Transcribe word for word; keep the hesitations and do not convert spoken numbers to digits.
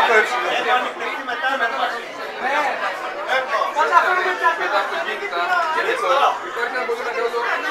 το έψιλο. Όταν φέρουμε τα πέντε, υπάρχει ένα πολύ μεγάλο